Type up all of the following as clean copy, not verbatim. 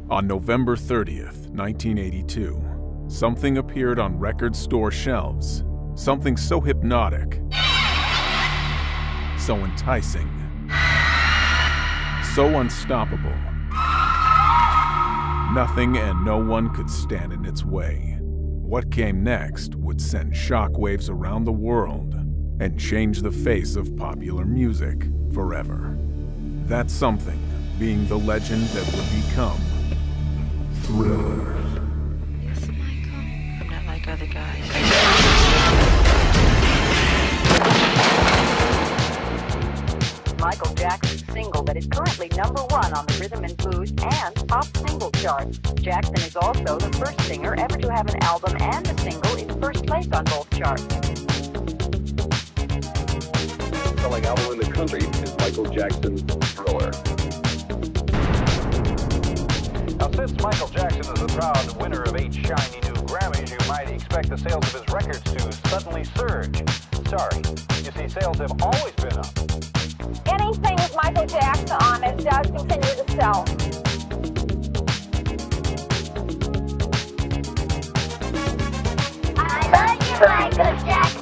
On November 30th, 1982, something appeared on record store shelves. Something so hypnotic, so enticing, so unstoppable. Nothing and no one could stand in its way. What came next would send shockwaves around the world and change the face of popular music forever. That something being the legend that would become Thriller. Yes, Michael. I'm not like other guys. Michael Jackson's single that is currently #1 on the Rhythm and Blues and Pop Single charts. Jackson is also the first singer ever to have an album and a single in first place on both charts. Selling album in the country is Michael Jackson's Thriller. Now, since Michael Jackson is the proud winner of 8 shiny new Grammys, you might expect the sales of his records to suddenly surge. Sorry, you see, sales have always been up. Anything with Michael Jackson on it does continue to sell. I love you, Michael Jackson.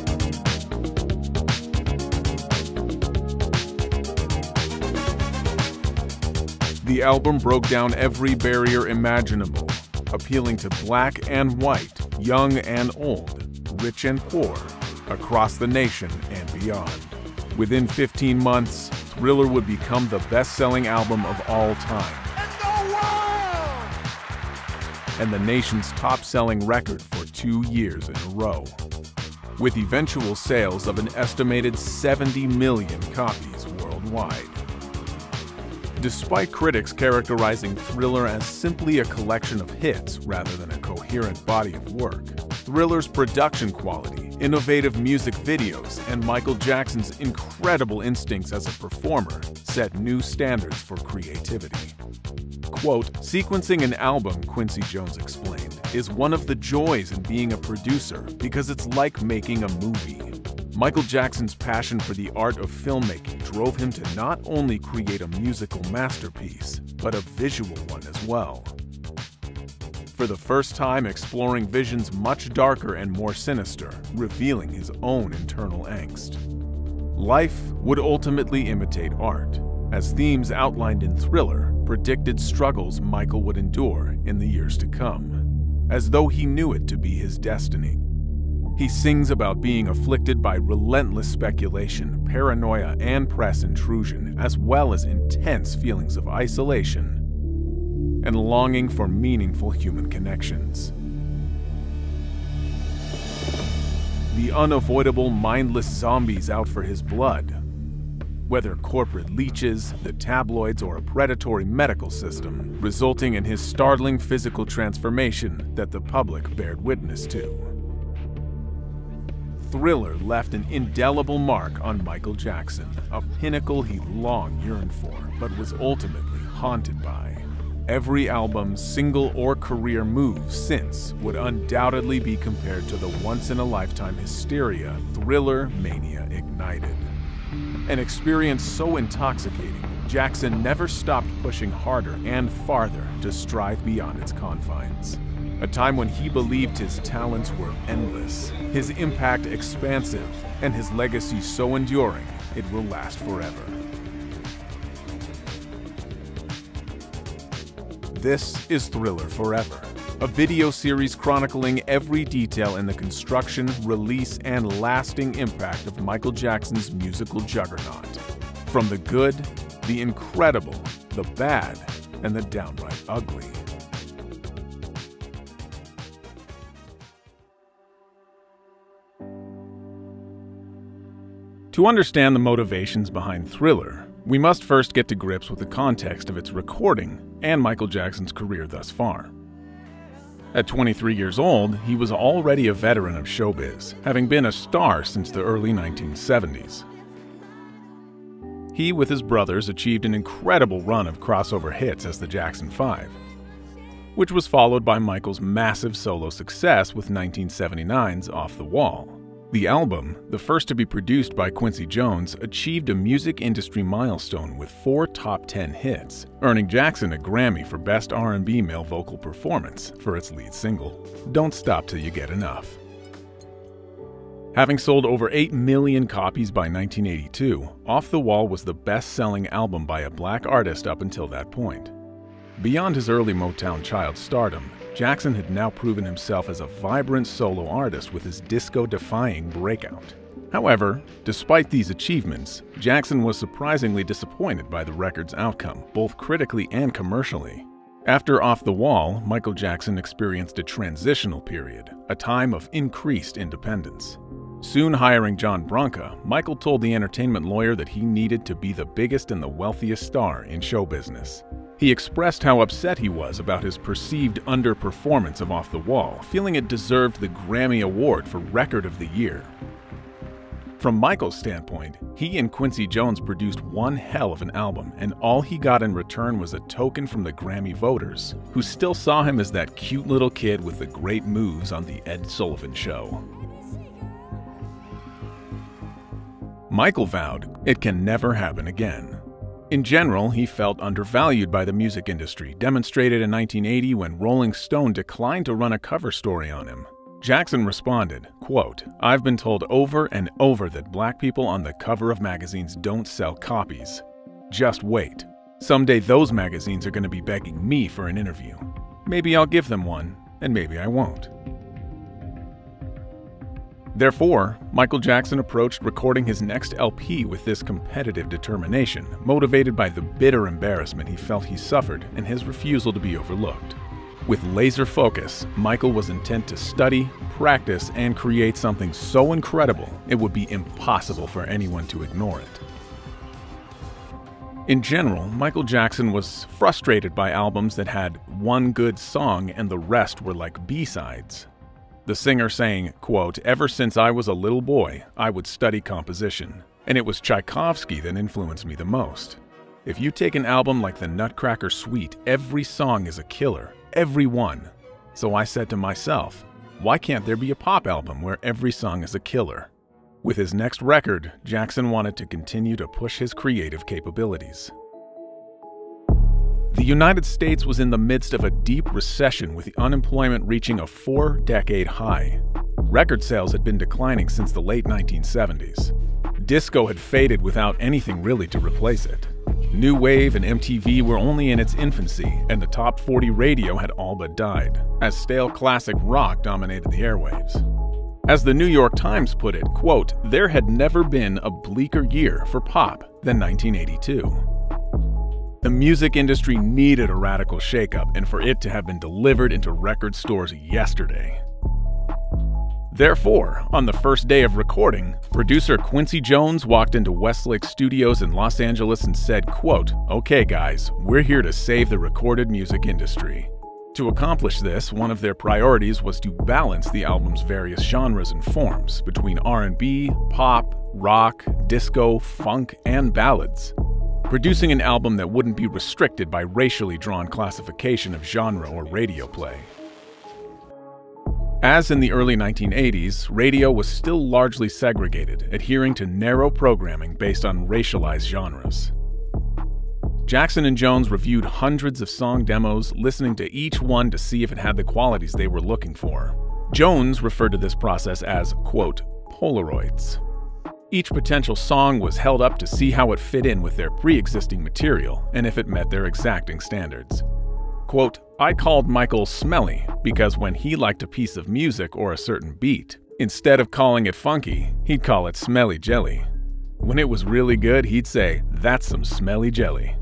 The album broke down every barrier imaginable, appealing to black and white, young and old, rich and poor, across the nation and beyond. Within 15 months, Thriller would become the best-selling album of all time, and the nation's top-selling record for 2 years in a row, with eventual sales of an estimated 70 million copies worldwide. Despite critics characterizing Thriller as simply a collection of hits rather than a coherent body of work, Thriller's production quality, innovative music videos, and Michael Jackson's incredible instincts as a performer set new standards for creativity. Quote, "Sequencing an album," Quincy Jones explained, "is one of the joys in being a producer because it's like making a movie." Michael Jackson's passion for the art of filmmaking drove him to not only create a musical masterpiece, but a visual one as well. For the first time exploring visions much darker and more sinister, revealing his own internal angst. Life would ultimately imitate art, as themes outlined in Thriller predicted struggles Michael would endure in the years to come, as though he knew it to be his destiny. He sings about being afflicted by relentless speculation, paranoia, and press intrusion, as well as intense feelings of isolation and longing for meaningful human connections. The unavoidable mindless zombies out for his blood, whether corporate leeches, the tabloids, or a predatory medical system, resulting in his startling physical transformation that the public bared witness to. Thriller left an indelible mark on Michael Jackson, a pinnacle he long yearned for, but was ultimately haunted by. Every album, single, or career move since would undoubtedly be compared to the once-in-a-lifetime hysteria Thriller mania ignited. An experience so intoxicating, Jackson never stopped pushing harder and farther to strive beyond its confines. A time when he believed his talents were endless, his impact expansive, and his legacy so enduring it will last forever. This is Thriller Forever, a video series chronicling every detail in the construction, release, and lasting impact of Michael Jackson's musical juggernaut. From the good, the incredible, the bad, and the downright ugly. To understand the motivations behind Thriller, we must first get to grips with the context of its recording and Michael Jackson's career thus far. At 23 years old, he was already a veteran of showbiz, having been a star since the early 1970s. He, with his brothers, achieved an incredible run of crossover hits as the Jackson 5, which was followed by Michael's massive solo success with 1979's Off the Wall. The album, the first to be produced by Quincy Jones, achieved a music industry milestone with 4 top 10 hits, earning Jackson a Grammy for Best R&B Male Vocal Performance for its lead single, Don't Stop Till You Get Enough. Having sold over 8 million copies by 1982, Off the Wall was the best-selling album by a black artist up until that point. Beyond his early Motown child stardom, Jackson had now proven himself as a vibrant solo artist with his disco-defying breakout. However, despite these achievements, Jackson was surprisingly disappointed by the record's outcome, both critically and commercially. After Off the Wall, Michael Jackson experienced a transitional period, a time of increased independence. Soon hiring John Branca, Michael told the entertainment lawyer that he needed to be the biggest and the wealthiest star in show business. He expressed how upset he was about his perceived underperformance of Off the Wall, feeling it deserved the Grammy Award for Record of the Year. From Michael's standpoint, he and Quincy Jones produced one hell of an album, and all he got in return was a token from the Grammy voters, who still saw him as that cute little kid with the great moves on The Ed Sullivan Show. Michael vowed it can never happen again. In general, he felt undervalued by the music industry, demonstrated in 1980 when Rolling Stone declined to run a cover story on him. Jackson responded, quote, "I've been told over and over that black people on the cover of magazines don't sell copies. Just wait. Someday those magazines are going to be begging me for an interview. Maybe I'll give them one, and maybe I won't." Therefore, Michael Jackson approached recording his next LP with this competitive determination, motivated by the bitter embarrassment he felt he suffered and his refusal to be overlooked. With laser focus, Michael was intent to study, practice, and create something so incredible it would be impossible for anyone to ignore it. In general, Michael Jackson was frustrated by albums that had one good song and the rest were like B-sides. The singer saying, quote, "Ever since I was a little boy, I would study composition, and it was Tchaikovsky that influenced me the most. If you take an album like the Nutcracker Suite, every song is a killer, every one. So I said to myself, why can't there be a pop album where every song is a killer?" With his next record, Jackson wanted to continue to push his creative capabilities. The United States was in the midst of a deep recession with the unemployment reaching a 4-decade high. Record sales had been declining since the late 1970s. Disco had faded without anything really to replace it. New Wave and MTV were only in its infancy, and the top 40 radio had all but died, as stale classic rock dominated the airwaves. As the New York Times put it, quote, "There had never been a bleaker year for pop than 1982. The music industry needed a radical shakeup, and for it to have been delivered into record stores yesterday. Therefore, on the first day of recording, producer Quincy Jones walked into Westlake Studios in Los Angeles and said, quote, "Okay guys, we're here to save the recorded music industry." To accomplish this, one of their priorities was to balance the album's various genres and forms between R&B, pop, rock, disco, funk, and ballads, producing an album that wouldn't be restricted by racially drawn classification of genre or radio play. As in the early 1980s, radio was still largely segregated, adhering to narrow programming based on racialized genres. Jackson and Jones reviewed hundreds of song demos, listening to each one to see if it had the qualities they were looking for. Jones referred to this process as, quote, "Polaroids." Each potential song was held up to see how it fit in with their pre-existing material and if it met their exacting standards. Quote, "I called Michael Smelly because when he liked a piece of music or a certain beat, instead of calling it funky, he'd call it smelly jelly. When it was really good, he'd say, 'That's some smelly jelly.'"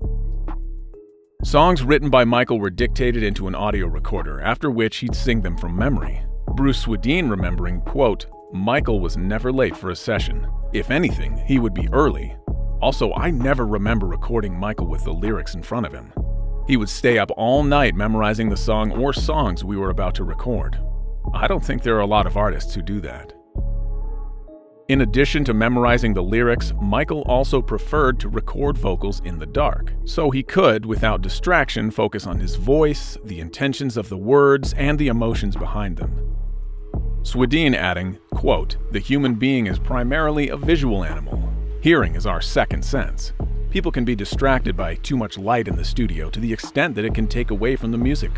Songs written by Michael were dictated into an audio recorder, after which he'd sing them from memory. Bruce Swedien remembering, quote, "Michael was never late for a session. If anything, he would be early. Also, I never remember recording Michael with the lyrics in front of him. He would stay up all night memorizing the song or songs we were about to record. I don't think there are a lot of artists who do that." In addition to memorizing the lyrics, Michael also preferred to record vocals in the dark, so he could, without distraction, focus on his voice, the intentions of the words, and the emotions behind them. Swedien adding, quote, "The human being is primarily a visual animal. Hearing is our second sense. People can be distracted by too much light in the studio to the extent that it can take away from the music."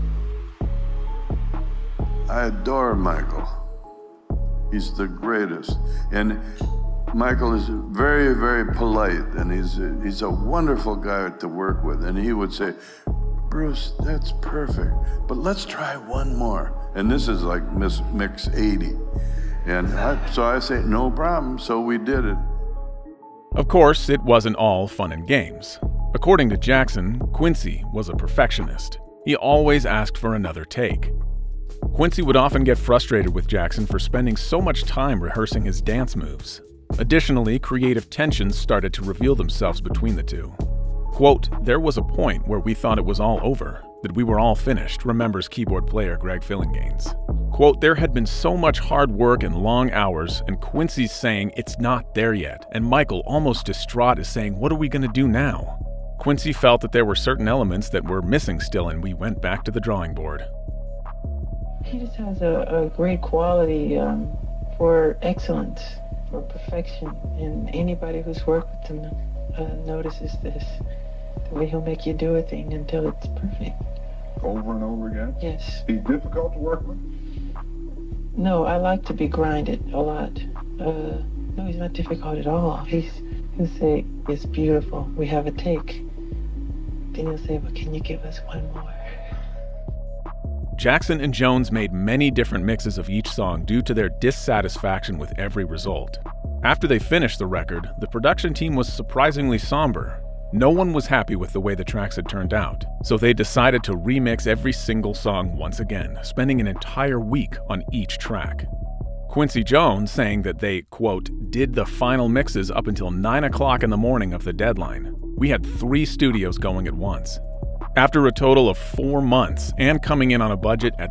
I adore Michael. He's the greatest. And Michael is very, very polite, and he's a wonderful guy to work with. And he would say, "Bruce, that's perfect, but let's try one more." And this is like mix 80. And so I say, "No problem," so we did it. Of course, it wasn't all fun and games. According to Jackson, Quincy was a perfectionist. He always asked for another take. Quincy would often get frustrated with Jackson for spending so much time rehearsing his dance moves. Additionally, creative tensions started to reveal themselves between the two. Quote, "There was a point where we thought it was all over, that we were all finished," remembers keyboard player Greg Phillinganes. Quote, "There had been so much hard work and long hours, and Quincy's saying it's not there yet, and Michael, almost distraught, is saying, what are we going to do now?" Quincy felt that there were certain elements that were missing still, and we went back to the drawing board. He just has a great quality for excellence, for perfection, and anybody who's worked with him notices this. The way he'll make you do a thing until it's perfect. Over and over again? Yes. He's difficult to work with? No, I like to be grinded a lot. No, he's not difficult at all. He'll say, "It's beautiful, we have a take." Then he'll say, "Well, can you give us one more?" Jackson and Jones made many different mixes of each song due to their dissatisfaction with every result. After they finished the record, the production team was surprisingly somber. No one was happy with the way the tracks had turned out, so they decided to remix every single song once again, spending an entire week on each track. Quincy Jones saying that they, quote, "did the final mixes up until 9 o'clock in the morning of the deadline. We had 3 studios going at once." After a total of 4 months and coming in on a budget at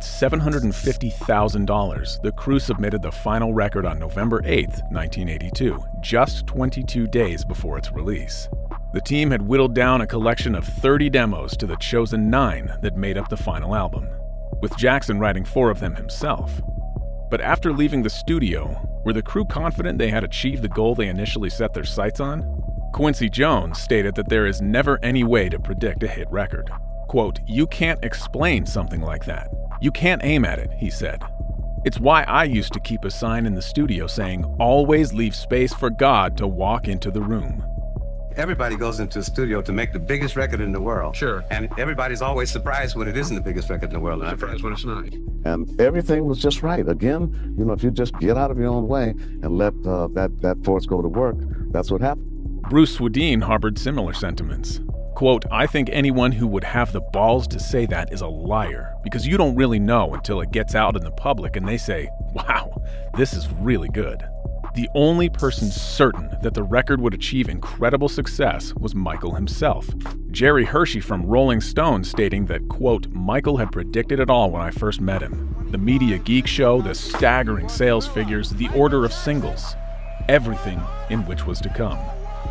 $750,000, the crew submitted the final record on November 8, 1982, just 22 days before its release. The team had whittled down a collection of 30 demos to the chosen 9 that made up the final album, with Jackson writing 4 of them himself. But after leaving the studio, were the crew confident they had achieved the goal they initially set their sights on? Quincy Jones stated that there is never any way to predict a hit record. Quote, "You can't explain something like that. You can't aim at it," he said. "It's why I used to keep a sign in the studio saying, 'Always leave space for God to walk into the room.'" Everybody goes into a studio to make the biggest record in the world. Sure. And everybody's always surprised when it isn't the biggest record in the world. Surprised when it's not. And everything was just right. Again, if you just get out of your own way and let that force go to work, that's what happened. Bruce Swedien harbored similar sentiments. Quote, "I think anyone who would have the balls to say that is a liar, because you don't really know until it gets out in the public and they say, wow, this is really good." The only person certain that the record would achieve incredible success was Michael himself. Jerry Hershey from Rolling Stone stating that, quote, "Michael had predicted it all when I first met him. The Media Geek show, the staggering sales figures, the order of singles, everything in which was to come."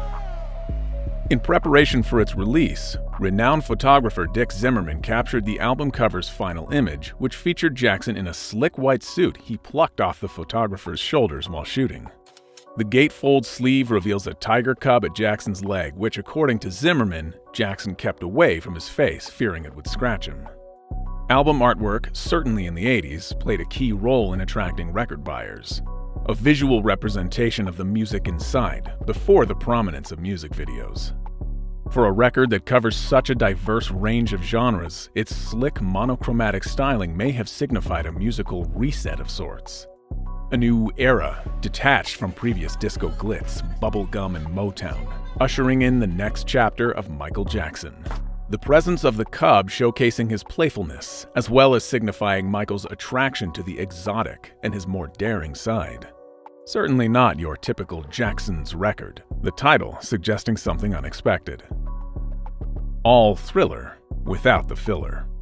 In preparation for its release, renowned photographer Dick Zimmerman captured the album cover's final image, which featured Jackson in a slick white suit he plucked off the photographer's shoulders while shooting. The gatefold sleeve reveals a tiger cub at Jackson's leg, which, according to Zimmerman, Jackson kept away from his face, fearing it would scratch him. Album artwork, certainly in the 80s, played a key role in attracting record buyers. A visual representation of the music inside, before the prominence of music videos. For a record that covers such a diverse range of genres, its slick monochromatic styling may have signified a musical reset of sorts. A new era, detached from previous disco glitz, bubblegum, and Motown, ushering in the next chapter of Michael Jackson. The presence of the cub showcasing his playfulness, as well as signifying Michael's attraction to the exotic and his more daring side. Certainly not your typical Jackson's record, the title suggesting something unexpected. All thriller without the filler.